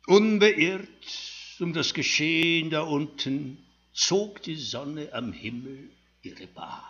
Unbeirrt um das Geschehen da unten zog die Sonne am Himmel ihre Bahn.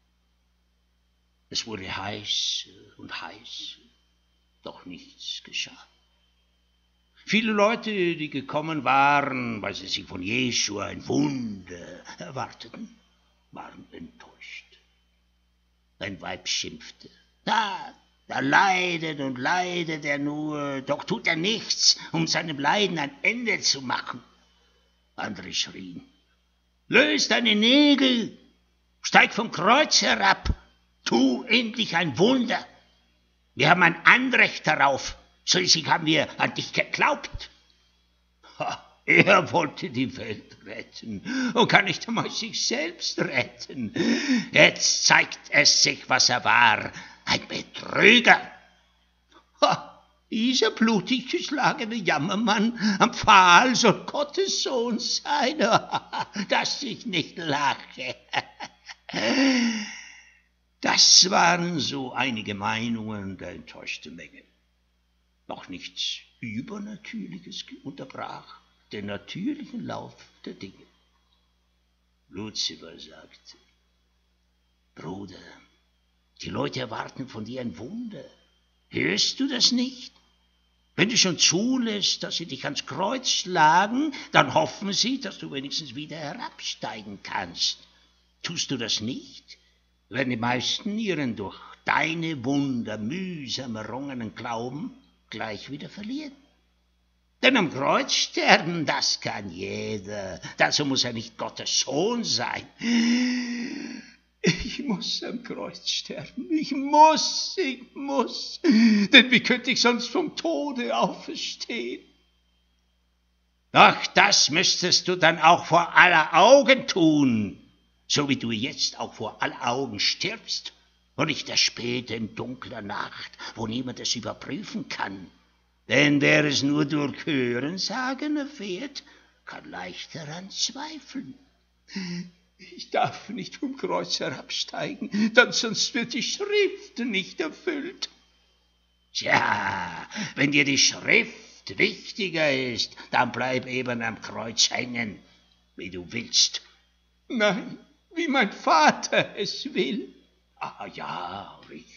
Es wurde heißer und heißer, doch nichts geschah. Viele Leute, die gekommen waren, weil sie sich von Jeschua ein Wunder erwarteten, waren enttäuscht. Ein Weib schimpfte: Da leidet und leidet er nur, doch tut er nichts, um seinem Leiden ein Ende zu machen. Andere schrien: Löse deine Nägel, steig vom Kreuz herab, tu endlich ein Wunder. Wir haben ein Anrecht darauf, schließlich haben wir an dich geglaubt. Er wollte die Welt retten und kann nicht einmal sich selbst retten. Jetzt zeigt es sich, was er war: ein Betrüger. Dieser blutig geschlagene Jammermann am Pfahl soll Gottes Sohn sein, dass ich nicht lache. Das waren so einige Meinungen der enttäuschten Menge. Doch nichts Übernatürliches unterbrach den natürlichen Lauf der Dinge. Luzifer sagte: Bruder, die Leute erwarten von dir ein Wunder. Hörst du das nicht? Wenn du schon zulässt, dass sie dich ans Kreuz schlagen, dann hoffen sie, dass du wenigstens wieder herabsteigen kannst. Tust du das nicht, werden die meisten ihren durch deine Wunder mühsam errungenen Glauben gleich wieder verlieren. Denn am Kreuz sterben, das kann jeder. Dazu muss er nicht Gottes Sohn sein. Ich muss am Kreuz sterben. Ich muss. Denn wie könnte ich sonst vom Tode auferstehen? Doch das müsstest du dann auch vor aller Augen tun, so wie du jetzt auch vor aller Augen stirbst und nicht erst später in dunkler Nacht, wo niemand es überprüfen kann. Denn wer es nur durch Hörensagen erfährt, kann leicht daran zweifeln. Ich darf nicht vom Kreuz herabsteigen, denn sonst wird die Schrift nicht erfüllt. Tja, wenn dir die Schrift wichtiger ist, dann bleib eben am Kreuz hängen, wie du willst. Nein, wie mein Vater es will. Ah ja, richtig.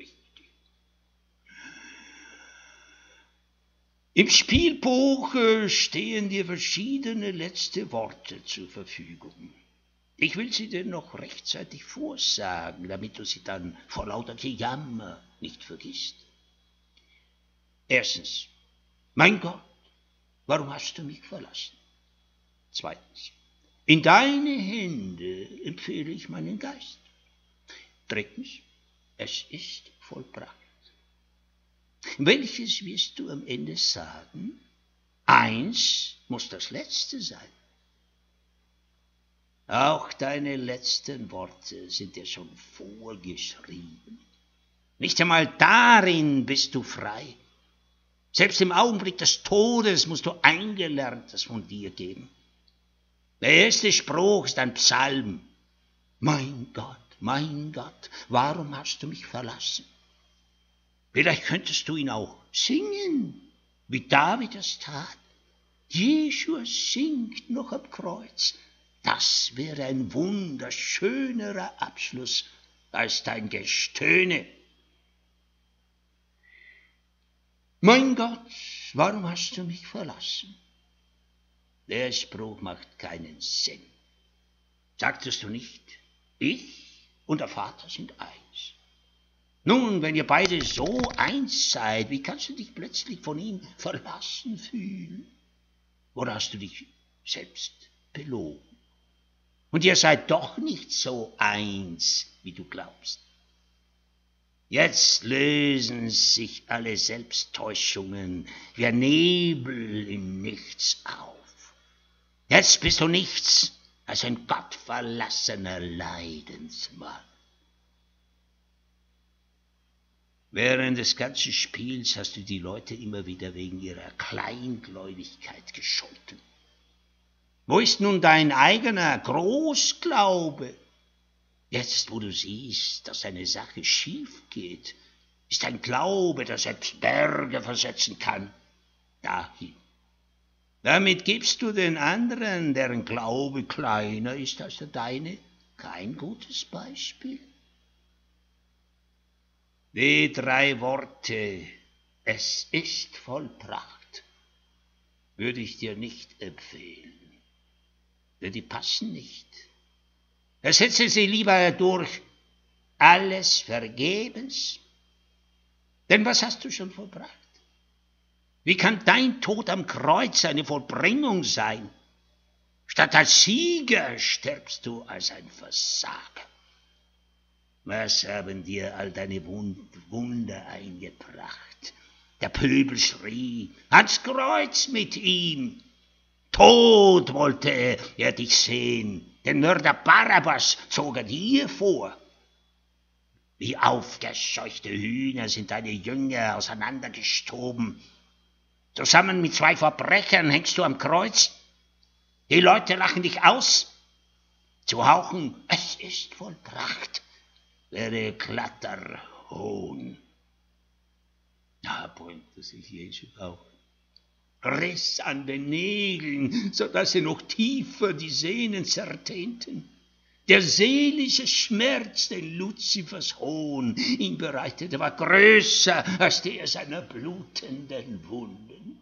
Im Spielbuch stehen dir verschiedene letzte Worte zur Verfügung. Ich will sie dir noch rechtzeitig vorsagen, damit du sie dann vor lauter Gejammer nicht vergisst. Erstens: Mein Gott, warum hast du mich verlassen? Zweitens: In deine Hände empfehle ich meinen Geist. Drittens: Es ist vollbracht. Welches wirst du am Ende sagen? Eins muss das letzte sein. Auch deine letzten Worte sind dir schon vorgeschrieben. Nicht einmal darin bist du frei. Selbst im Augenblick des Todes musst du Eingelerntes von dir geben. Der erste Spruch ist ein Psalm. Mein Gott, warum hast du mich verlassen? Vielleicht könntest du ihn auch singen, wie David es tat. Jeschua singt noch am Kreuz. Das wäre ein wunderschönerer Abschluss als dein Gestöhne. Mein Gott, warum hast du mich verlassen? Der Spruch macht keinen Sinn. Sagtest du nicht, ich und der Vater sind eins? Nun, wenn ihr beide so eins seid, wie kannst du dich plötzlich von ihm verlassen fühlen? Oder hast du dich selbst belogen? Und ihr seid doch nicht so eins, wie du glaubst. Jetzt lösen sich alle Selbsttäuschungen wie ein Nebel im Nichts auf. Jetzt bist du nichts als ein gottverlassener Leidensmann. Während des ganzen Spiels hast du die Leute immer wieder wegen ihrer Kleingläubigkeit gescholten. Wo ist nun dein eigener Großglaube? Jetzt, wo du siehst, dass eine Sache schief geht, ist ein Glaube, der selbst Berge versetzen kann, dahin. Damit gibst du den anderen, deren Glaube kleiner ist als der deine, kein gutes Beispiel. Die 3 Worte, es ist vollbracht, würde ich dir nicht empfehlen, denn die passen nicht. Ersetze sie lieber durch alles vergebens, denn was hast du schon vollbracht? Wie kann dein Tod am Kreuz eine Vollbringung sein? Statt als Sieger stirbst du als ein Versager. Was haben dir all deine Wunder eingebracht? Der Pöbel schrie, ans Kreuz mit ihm. Tot wollte er dich sehen, den Mörder Barabbas zog er dir vor. Wie aufgescheuchte Hühner sind deine Jünger auseinandergestoben. Zusammen mit 2 Verbrechern hängst du am Kreuz. Die Leute lachen dich aus. Zu hauchen, es ist vollbracht, wäre glatter Hohn. Da bäumte sich Jesu auf, riss an den Nägeln, so dass sie noch tiefer die Sehnen zertönten. Der seelische Schmerz, den Luzifers Hohn ihm bereitete, war größer als der seiner blutenden Wunden.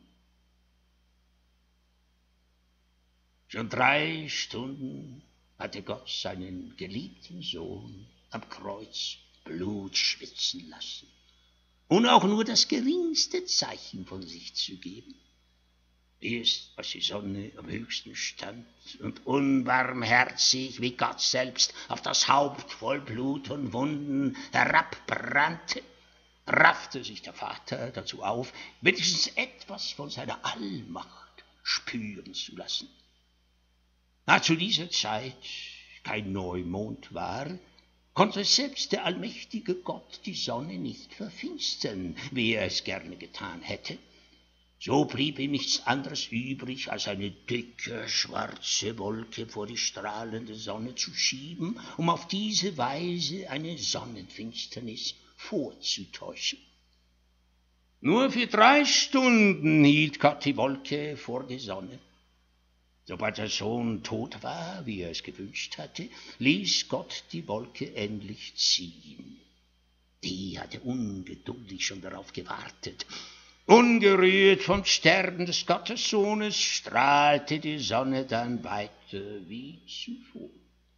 Schon 3 Stunden hatte Gott seinen geliebten Sohn am Kreuz Blut schwitzen lassen, ohne auch nur das geringste Zeichen von sich zu geben. Erst als die Sonne am höchsten stand und unbarmherzig wie Gott selbst auf das Haupt voll Blut und Wunden herabbrannte, raffte sich der Vater dazu auf, wenigstens etwas von seiner Allmacht spüren zu lassen. Da zu dieser Zeit kein Neumond war, konnte selbst der allmächtige Gott die Sonne nicht verfinstern, wie er es gerne getan hätte. So blieb ihm nichts anderes übrig, als eine dicke, schwarze Wolke vor die strahlende Sonne zu schieben, um auf diese Weise eine Sonnenfinsternis vorzutäuschen. Nur für 3 Stunden hielt Gott die Wolke vor die Sonne. Sobald der Sohn tot war, wie er es gewünscht hatte, ließ Gott die Wolke endlich ziehen. Die hatte ungeduldig schon darauf gewartet. Ungerührt vom Sterben des Gottessohnes strahlte die Sonne dann weiter wie zuvor.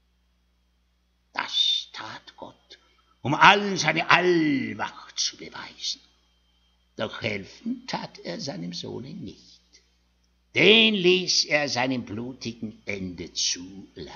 Das tat Gott, um allen seine Allmacht zu beweisen. Doch helfen tat er seinem Sohne nicht. Den ließ er seinem blutigen Ende zuleihen.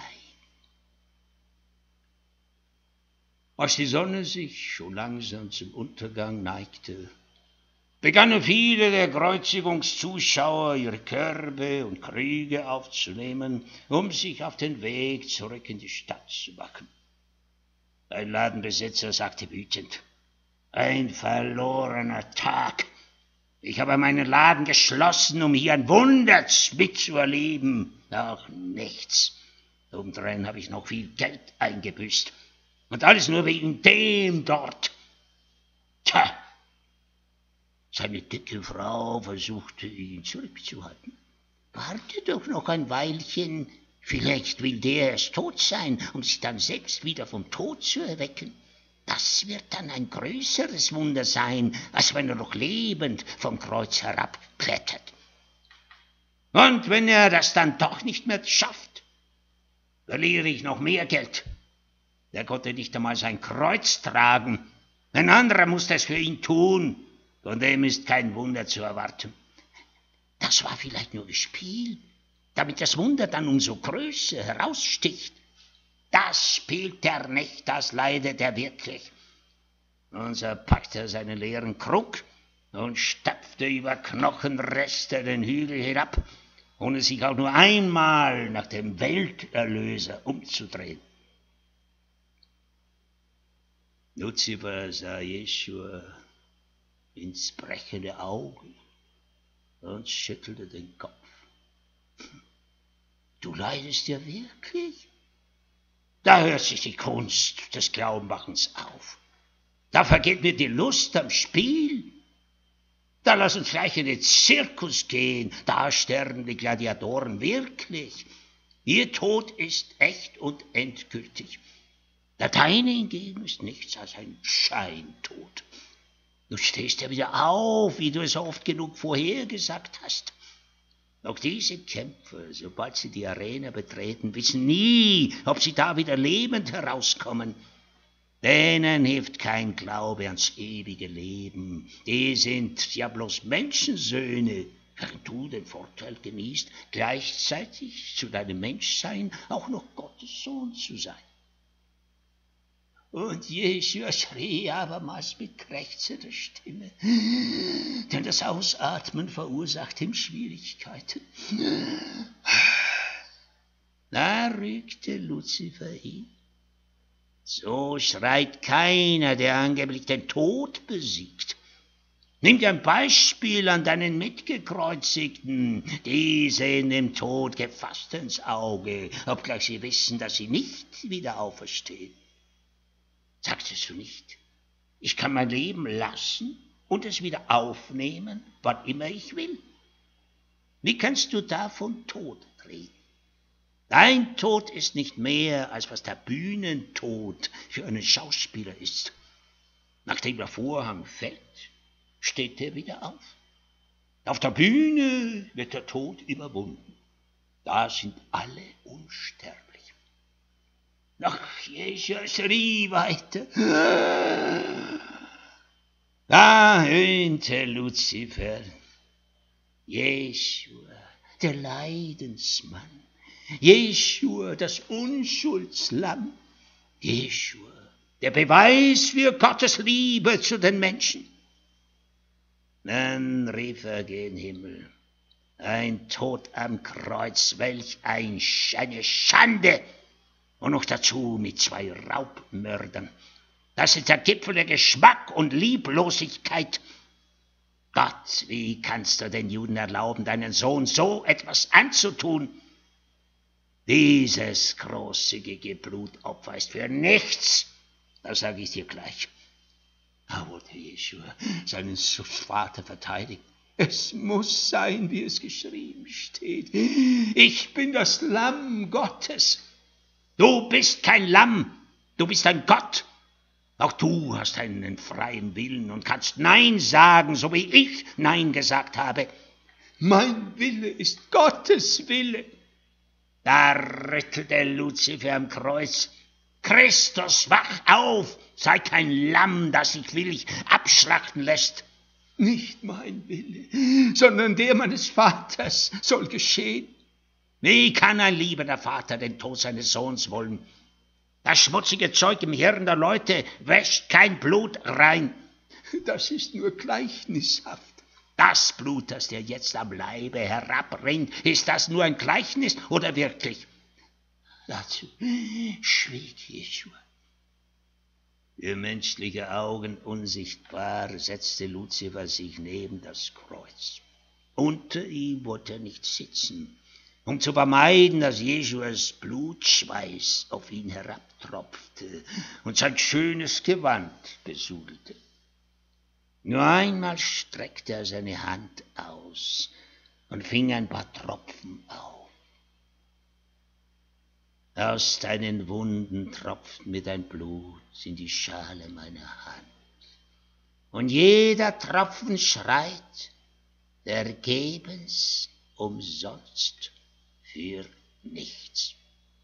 Als die Sonne sich schon langsam zum Untergang neigte, begannen viele der Kreuzigungszuschauer ihre Körbe und Krüge aufzunehmen, um sich auf den Weg zurück in die Stadt zu machen. Ein Ladenbesitzer sagte wütend, ein verlorener Tag. Ich habe meinen Laden geschlossen, um hier ein Wunder mitzuerleben. Auch nichts. Obendrein habe ich noch viel Geld eingebüßt. Und alles nur wegen dem dort. Tja, seine dicke Frau versuchte, ihn zurückzuhalten. Warte doch noch ein Weilchen, vielleicht will der erst tot sein, um sich dann selbst wieder vom Tod zu erwecken. Das wird dann ein größeres Wunder sein, als wenn er noch lebend vom Kreuz herabklettert. Und wenn er das dann doch nicht mehr schafft, verliere ich noch mehr Geld. Der konnte nicht einmal sein Kreuz tragen. Ein anderer muss das für ihn tun. Von dem ist kein Wunder zu erwarten. Das war vielleicht nur gespielt, damit das Wunder dann umso größer heraussticht. Das spielt er nicht, das leidet er wirklich. Und so packte er seinen leeren Krug und stapfte über Knochenreste den Hügel hinab, ohne sich auch nur einmal nach dem Welterlöser umzudrehen. Luzifer sah Jeschua ins brechende Auge und schüttelte den Kopf. Du leidest ja wirklich? Da hört sich die Kunst des Glaubenmachens auf. Da vergeht mir die Lust am Spiel. Dann lass uns gleich in den Zirkus gehen, da sterben die Gladiatoren wirklich. Ihr Tod ist echt und endgültig. Der deine hingegen ist nichts als ein Scheintod. Du stehst ja wieder auf, wie du es oft genug vorhergesagt hast. Auch diese Kämpfer, sobald sie die Arena betreten, wissen nie, ob sie da wieder lebend herauskommen. Denen hilft kein Glaube ans ewige Leben. Die sind ja bloß Menschensöhne, während du den Vorteil genießt, gleichzeitig zu deinem Menschsein auch noch Gottes Sohn zu sein. Und Jesua schrie abermals mit krächzender Stimme, denn das Ausatmen verursacht ihm Schwierigkeiten. Da rügte Luzifer ihn. So schreit keiner, der angeblich den Tod besiegt. Nimm dir ein Beispiel an deinen Mitgekreuzigten. Die sehen dem Tod gefasst ins Auge, obgleich sie wissen, dass sie nicht wieder auferstehen. Sagtest du nicht, ich kann mein Leben lassen und es wieder aufnehmen, wann immer ich will? Wie kannst du da von Tod reden? Dein Tod ist nicht mehr, als was der Bühnentod für einen Schauspieler ist. Nachdem der Vorhang fällt, steht er wieder auf. Auf der Bühne wird der Tod überwunden. Da sind alle unsterblich. Ach, Jesus schrie weiter. Da höhnte Luzifer. Jeschua, der Leidensmann. Jeschua, das Unschuldslamm. Jeschua, der Beweis für Gottes Liebe zu den Menschen. Dann rief er gen Himmel. Ein Tod am Kreuz, welch eine Schande! Und noch dazu mit 2 Raubmördern. Das ist der Gipfel der Geschmack und Lieblosigkeit. Gott, wie kannst du den Juden erlauben, deinen Sohn so etwas anzutun? Dieses großzügige Blutopfer ist für nichts, das sage ich dir gleich. Da wollte Jeschua seinen Vater verteidigen. Es muss sein, wie es geschrieben steht. Ich bin das Lamm Gottes. Du bist kein Lamm, du bist ein Gott. Auch du hast einen freien Willen und kannst Nein sagen, so wie ich Nein gesagt habe. Mein Wille ist Gottes Wille. Da rüttelte Luzifer am Kreuz. Christus, wach auf, sei kein Lamm, das sich willig abschlachten lässt. Nicht mein Wille, sondern der meines Vaters soll geschehen. Wie kann ein liebender Vater den Tod seines Sohns wollen? Das schmutzige Zeug im Hirn der Leute wäscht kein Blut rein. Das ist nur gleichnishaft. Das Blut, das dir jetzt am Leibe herabrinnt, ist das nur ein Gleichnis oder wirklich? Dazu schwieg Jeschua. Für menschliche Augen unsichtbar setzte Luzifer sich neben das Kreuz. Unter ihm wollte er nicht sitzen, um zu vermeiden, dass Jeschuas Blutschweiß auf ihn herabtropfte und sein schönes Gewand besudelte. Nur einmal streckte er seine Hand aus und fing ein paar Tropfen auf. Aus deinen Wunden tropft mir dein Blut in die Schale meiner Hand. Und jeder Tropfen schreit, vergebens, umsonst, für nichts.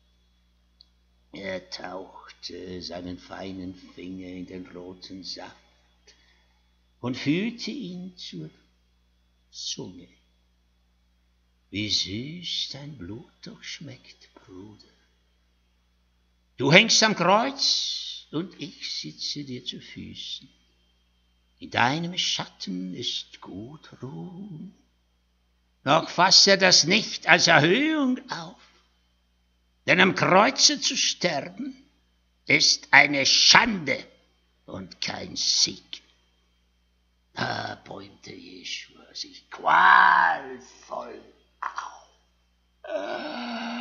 Er tauchte seinen feinen Finger in den roten Saft und führte ihn zur Zunge. Wie süß dein Blut doch schmeckt, Bruder. Du hängst am Kreuz und ich sitze dir zu Füßen. In deinem Schatten ist gut ruhen. Doch fasse das nicht als Erhöhung auf, denn am Kreuze zu sterben ist eine Schande und kein Sieg. Da bäumte Jeschua sich qualvoll auf.